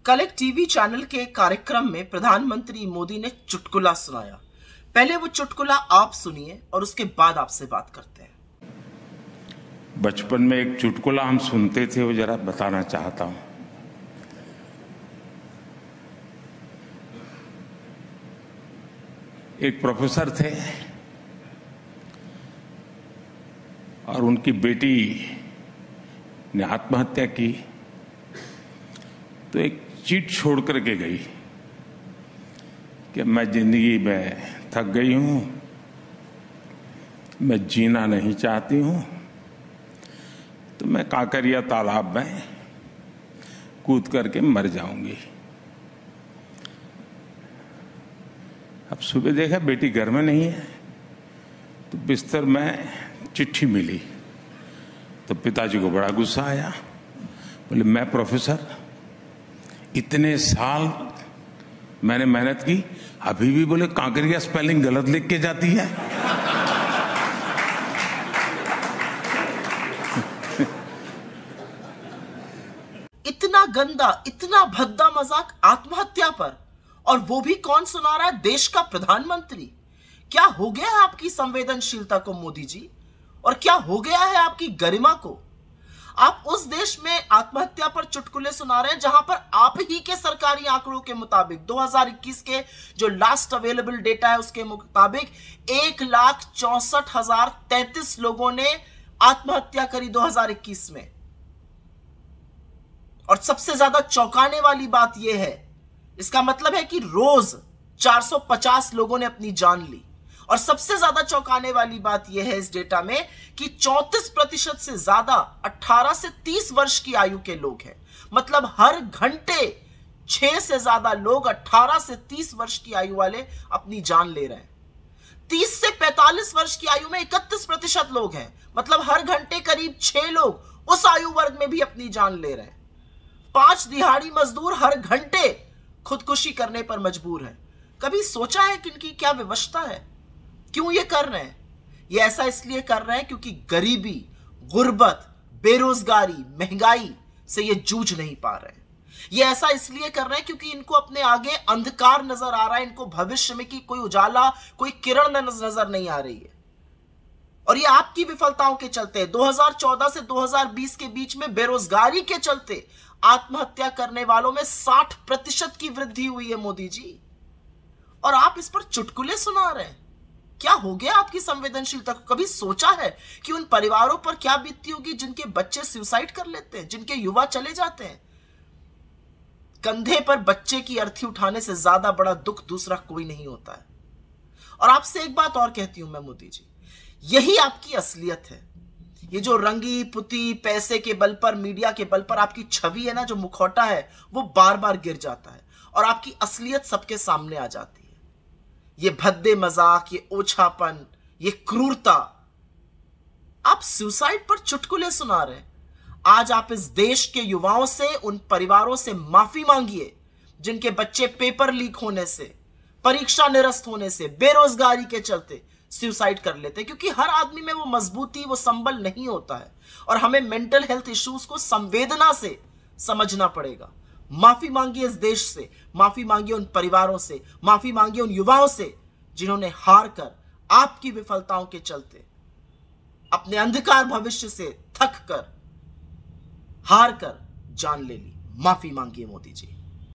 कल एक TV channel के कार्यक्रम में प्रधानमंत्री मोदी ने चुटकुला सुनाया। पहले वो चुटकुला आप सुनिए और उसके बाद आपसे बात करते हैं। बचपन में एक चुटकुला हम सुनते थे, वो जरा बताना चाहता हूं। एक प्रोफेसर थे और उनकी बेटी ने आत्महत्या की, तो एक चिट छोड़ करके गई कि मैं जिंदगी में थक गई हूं, मैं जीना नहीं चाहती हूं, तो मैं काकरिया तालाब में कूद करके मर जाऊंगी। अब सुबह देखा बेटी घर में नहीं है, तो बिस्तर में चिट्ठी मिली। तो पिताजी को बड़ा गुस्सा आया। बोले, मैं प्रोफेसर, इतने साल मैंने मेहनत की, अभी भी बोले काकरिया स्पेलिंग गलत लिख के जाती है। इतना गंदा, इतना भद्दा मजाक आत्महत्या पर, और वो भी कौन सुना रहा है? देश का प्रधानमंत्री। क्या हो गया है आपकी संवेदनशीलता को मोदी जी? और क्या हो गया है आपकी गरिमा को? आप उस देश में आत्महत्या पर चुटकुले सुना रहे हैं जहां पर आप ही के सरकारी आंकड़ों के मुताबिक 2021 के जो लास्ट अवेलेबल डेटा है उसके मुताबिक 1,64,033 लोगों ने आत्महत्या करी 2021 में। और सबसे ज्यादा चौंकाने वाली बात यह है, इसका मतलब है कि रोज 450 लोगों ने अपनी जान ली। और सबसे ज्यादा चौंकाने वाली बात यह है इस डेटा में कि 34% से ज्यादा 18 से 30 वर्ष की आयु के लोग हैं। मतलब हर घंटे 6 से ज्यादा लोग 18 से 30 वर्ष की आयु वाले अपनी जान ले रहे हैं। 30 से 45 वर्ष की आयु में 31% लोग हैं। मतलब हर घंटे करीब 6 लोग उस आयु वर्ग में भी अपनी जान ले रहे हैं। 5 दिहाड़ी मजदूर हर घंटे खुदकुशी करने पर मजबूर है। कभी सोचा है कि इनकी क्या विवशता है? क्यों ये कर रहे हैं? ये ऐसा इसलिए कर रहे हैं क्योंकि गरीबी, गुर्बत, बेरोजगारी, महंगाई से ये जूझ नहीं पा रहे हैं। ये ऐसा इसलिए कर रहे हैं क्योंकि इनको अपने आगे अंधकार नजर आ रहा है। इनको भविष्य में की कोई उजाला, कोई किरण नजर नहीं आ रही है। और ये आपकी विफलताओं के चलते 2014 से 2020 के बीच में बेरोजगारी के चलते आत्महत्या करने वालों में 60% की वृद्धि हुई है मोदी जी। और आप इस पर चुटकुले सुना रहे हैं। क्या हो गया आपकी संवेदनशीलता को? कभी सोचा है कि उन परिवारों पर क्या बीतती होगी जिनके बच्चे सुसाइड कर लेते हैं, जिनके युवा चले जाते हैं? कंधे पर बच्चे की अर्थी उठाने से ज्यादा बड़ा दुख दूसरा कोई नहीं होता है। और आपसे एक बात और कहती हूं मैं मोदी जी, यही आपकी असलियत है। ये जो रंगी पुती पैसे के बल पर, मीडिया के बल पर आपकी छवि है ना, जो मुखौटा है, वो बार बार गिर जाता है और आपकी असलियत सबके सामने आ जाती है। ये भद्दे मजाक, ये ओछापन, ये क्रूरता। आप सुसाइड पर चुटकुले सुना रहे हैं। आज आप इस देश के युवाओं से, उन परिवारों से माफी मांगिए जिनके बच्चे पेपर लीक होने से, परीक्षा निरस्त होने से, बेरोजगारी के चलते सुसाइड कर लेते हैं। क्योंकि हर आदमी में वो मजबूती, वो संबल नहीं होता है। और हमें मेंटल हेल्थ इश्यूज को संवेदना से समझना पड़ेगा। माफी मांगिए इस देश से, माफी मांगिए उन परिवारों से, माफी मांगिए उन युवाओं से जिन्होंने हार कर, आपकी विफलताओं के चलते, अपने अंधकार भविष्य से थक कर, हार कर जान ले ली। माफी मांगिए मोदी जी।